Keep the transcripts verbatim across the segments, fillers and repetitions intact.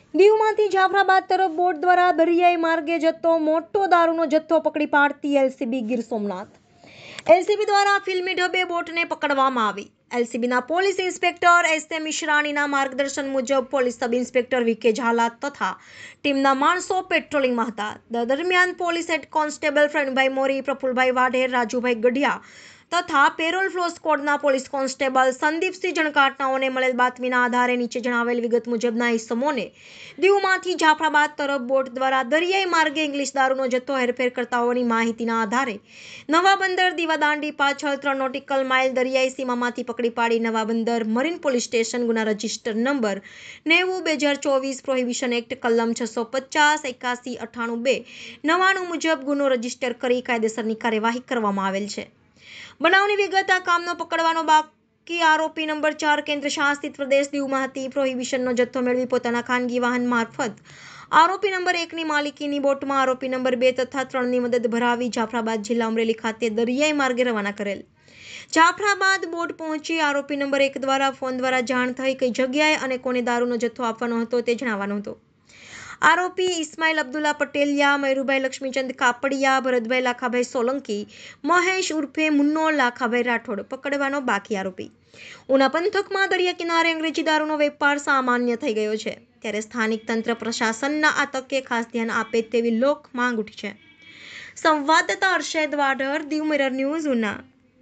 દીવમાંથી જાફરાબાદ તરફ બોટ દ્વારા દરિયાઈ માર્ગે જતો મોટો દારૂનો જથ્થો પકડી પાડતી એલસીબી ગીર સોમનાથ. એલસીબી દ્વારા ફિલ્મી ઢબે બોટને પકડવામાં આવી. એલસીબીના પોલીસ ઇન્સ્પેક્ટર એસ એ મિશ્રાણીના માર્ગદર્શન મુજબ police sub inspector V K Zala તથા ટીમના માણસો પેટ્રોલિંગમાં હતા. દરમિયાન પોલીસ હેડ કોન્સ્ટેબલ ફ્રેન્ડભાઈ મોરી, પ્રફુલભાઈ વાઢેર, રાજુભાઈ ગઢિયા તથા પેરોલ ફ્લો સ્કોડના પોલીસ કોન્સ્ટેબલ સંદીપસિંહ જણકાટનાઓને મળેલ બાતમીના આધારે નીચે જણાવેલ વિગત મુજબના ઇસમોને દીવમાંથી જાફરાબાદ તરફ બોટ દ્વારા દરિયાઈ માર્ગે ઇંગ્લિશ દારૂનો જથ્થો હેરફેર કરતા હોવાની માહિતીના આધારે નવા બંદર દીવાદાંડી પાછળ ત્રણ નોટિકલ માઇલ દરિયાઈ સીમામાંથી પકડી પાડી Nava Bandar marine police station ગુના રજિસ્ટર નંબર નેવું બે હજાર ચોવીસ પ્રોહિબિશન એક્ટ કલમ છસો પચાસ એકાસી અઠ્ઠાણું બે નવાણું મુજબ ગુનો રજીસ્ટર કરી કાયદેસરની કાર્યવાહી કરવામાં આવેલ છે. બનાવની વિગત: આ કામનો પકડવાનો બાકી આરોપી નંબર ચાર કેન્દ્ર શાસિત પ્રદેશ દીવમાં હતી. પ્રોહિબિશનનો જથ્થો મેળવી પોતાના ખાનગી વાહન મારફત આરોપી નંબર એકની માલિકીની બોટમાં આરોપી નંબર બે તથા ત્રણની મદદ ભરાવી જાફરાબાદ જિલ્લા અમરેલી ખાતે દરિયાઈ માર્ગે રવાના કરેલ. જાફરાબાદ બોટ પહોંચી આરોપી નંબર એક દ્વારા ફોન દ્વારા જાણ થઈ કઈ જગ્યાએ અને કોને દારૂનો જથ્થો આપવાનો હતો તે જણાવવાનો હતો. આરોપી ઇસ્માઇલ અબ્દુલ્લા પટેલિયા, મયુરભાઈ લક્ષ્મીચંદ કાપડિયા, ભરતભાઈ લાખાભાઈ સોલંકી, મહેશ ઉર્ફે મુન્નો લાખાભાઈ રાઠોડ પકડવાનો બાકી આરોપી. ઉના પંથકમાં દરિયા કિનારે અંગ્રેજી દારૂનો વેપાર સામાન્ય થઈ ગયો છે, ત્યારે સ્થાનિક તંત્ર પ્રશાસનના આ તકે ખાસ ધ્યાન આપે તેવી લોક માંગ ઉઠી છે. સંવાદદાતા અરશદ વાઢર, દીવ મિરર ન્યૂઝ, ઉના.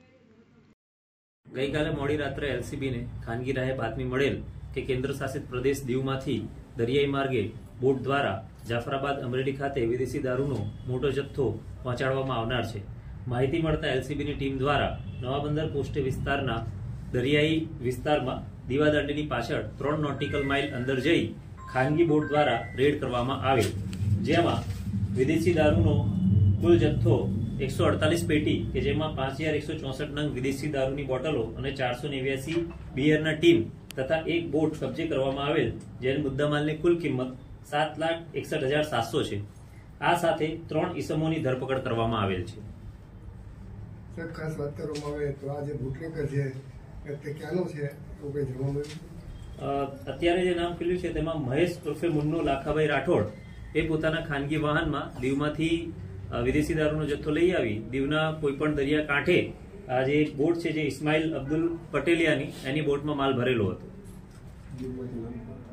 ગઈકાલે મોડી રાત્રે એલસીબીને ખાનગી રાહે બાતમી મળેલ કે કેન્દ્ર શાસિત પ્રદેશ દીવમાંથી દરિયાઈ માર્ગે બોટ દ્વારા જાફરાબાદ અમરેલી ખાતે વિદેશી દારૂનો મોટો જથ્થો પહોંચાડવામાં આવનાર છે. માહિતી મળતા એલસીબીની ટીમ દ્વારા નવા બંદર પોસ્ટે વિસ્તારના દરિયાઈ વિસ્તારમાં દીવાદાંડીની પાછળ ત્રણ નોટિકલ માઇલ અંદર જઈ ખાનગી બોટ દ્વારા રેડ કરવામાં આવેલ, જેમાં વિદેશી દારૂનો કુલ જથ્થો એકસો અડતાલીસ પેટી કે જેમાં પાંચ હજાર એકસો ચોસઠ નંગ વિદેશી દારૂની બોટલો અને ચારસો નેવ્યાસી બિયરના ટીમ તથા એક બોટ કબજે કરવામાં આવેલ, જેની મુદ્દામાલની કુલ કિંમત સાત લાખ એકસઠ હજાર સાતસો છે. આ સાથે ત્રણ ઈસમોની ધરપકડ કરવામાં આવેલ છે. સર, ખાસ વાત કરવામાં આવે તો આ જે બુટલેકર છે તે ક્યાંનો છે એવું કંઈ જાણવા મળ્યું? અત્યારે જે નામ ખુલ્યું છે તેમાં મહેશ ઉર્ફે મુન્નો લાખાભાઈ રાઠોડ એ પોતાના ખાનગી વાહનમાં દીવમાંથી વિદેશી દારૂનો જથ્થો લઈ આવી દીવના કોઈપણ દરિયા કાંઠે આ જે બોટ છે જે ઇસ્માઇલ અબ્દુલ પટેલિયાની એની બોટમાં માલ ભરેલો હતો.